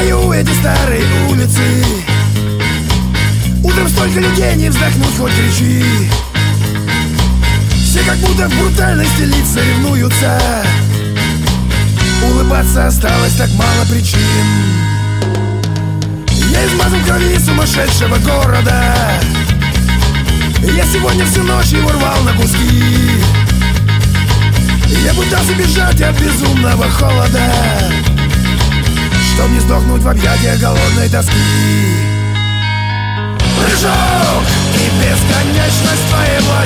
Узнаю эти старые улицы. Утром столько людей, не вздохнуть, хоть кричи. Все как будто в брутальности лица ревнуются. Улыбаться осталось так мало причин. Я измазан в крови сумасшедшего города. Я сегодня всю ночь его рвал на куски. Я пытался бежать от безумного холода, чтоб не сдохнуть в объятиях голодной тоски. Прыжок и бесконечность твоего